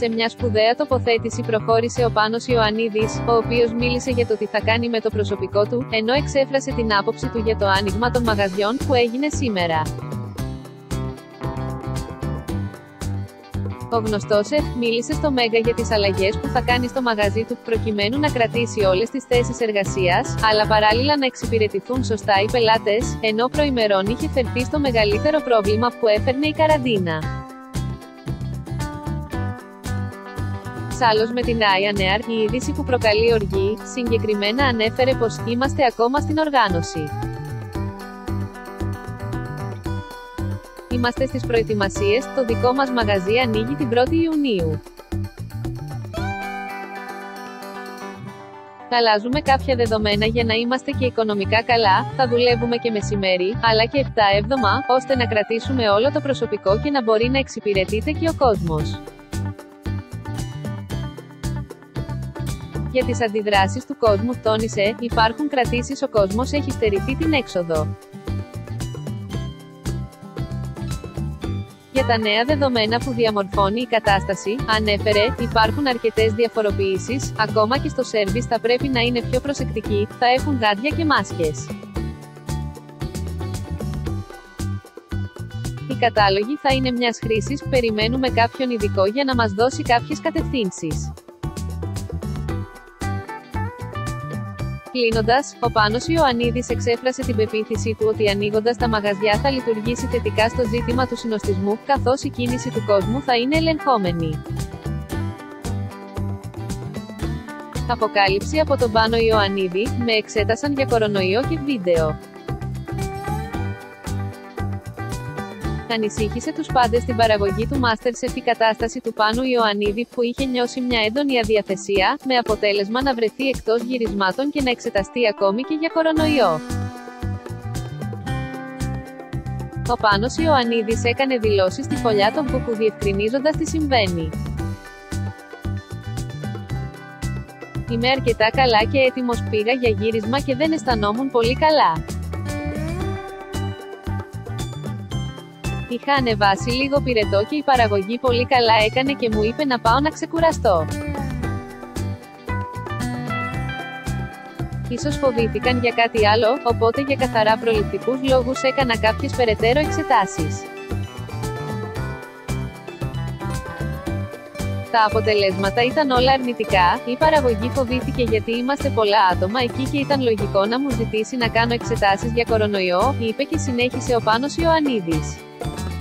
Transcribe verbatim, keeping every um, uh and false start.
Σε μια σπουδαία τοποθέτηση προχώρησε ο Πάνος Ιωαννίδης, ο οποίος μίλησε για το τι θα κάνει με το προσωπικό του, ενώ εξέφρασε την άποψη του για το άνοιγμα των μαγαζιών, που έγινε σήμερα. Ο γνωστός σεφ μίλησε στο Μέγκα για τις αλλαγές που θα κάνει στο μαγαζί του, προκειμένου να κρατήσει όλες τις θέσεις εργασίας, αλλά παράλληλα να εξυπηρετηθούν σωστά οι πελάτες, ενώ προημερών είχε φερθεί στο μεγαλύτερο πρόβλημα που έφερνε η καραντίνα. Σ' με την Ryanair, η είδηση που προκαλεί οργή, συγκεκριμένα ανέφερε πως «είμαστε ακόμα στην οργάνωση. Είμαστε στις προετοιμασίες, το δικό μας μαγαζί ανοίγει την πρώτη Ιουνίου. Αλλάζουμε κάποια δεδομένα για να είμαστε και οικονομικά καλά, θα δουλεύουμε και μεσημέρι, αλλά και επτά έβδομα, ώστε να κρατήσουμε όλο το προσωπικό και να μπορεί να εξυπηρετείται και ο κόσμος». Για τις αντιδράσεις του κόσμου τόνισε, υπάρχουν κρατήσεις, ο κόσμος έχει στερηθεί την έξοδο. Για τα νέα δεδομένα που διαμορφώνει η κατάσταση, ανέφερε, υπάρχουν αρκετές διαφοροποιήσεις, ακόμα και στο σέρβις θα πρέπει να είναι πιο προσεκτικοί, θα έχουν γάντια και μάσκες. Οι κατάλογοι θα είναι μιας χρήσης, περιμένουμε κάποιον ειδικό για να μας δώσει κάποιες κατευθύνσεις. Κλείνοντας, ο Πάνος Ιωαννίδης εξέφρασε την πεποίθησή του ότι ανοίγοντας τα μαγαζιά θα λειτουργήσει θετικά στο ζήτημα του συνοστισμού, καθώς η κίνηση του κόσμου θα είναι ελεγχόμενη. Αποκάλυψη από τον Πάνο Ιωαννίδη, με εξέτασαν για κορονοϊό και βίντεο. Ανησύχησε τους πάντες στην παραγωγή του MasterChef η κατάσταση του Πάνου Ιωαννίδη, που είχε νιώσει μια έντονη αδιαθεσία, με αποτέλεσμα να βρεθεί εκτός γυρισμάτων και να εξεταστεί ακόμη και για κορονοϊό. Ο Πάνος Ιωαννίδης έκανε δηλώσεις στη φωλιά των Κουκού διευκρινίζοντας τι συμβαίνει. «Είμαι αρκετά καλά και έτοιμος, πήγα για γύρισμα και δεν αισθανόμουν πολύ καλά. Είχα ανεβάσει λίγο πυρετό και η παραγωγή πολύ καλά έκανε και μου είπε να πάω να ξεκουραστώ. Ίσως φοβήθηκαν για κάτι άλλο, οπότε για καθαρά προληπτικούς λόγους έκανα κάποιες περαιτέρω εξετάσεις. Τα αποτελέσματα ήταν όλα αρνητικά, η παραγωγή φοβήθηκε γιατί είμαστε πολλά άτομα εκεί και ήταν λογικό να μου ζητήσει να κάνω εξετάσεις για κορονοϊό», είπε και συνέχισε ο Πάνος Ιωαννίδης.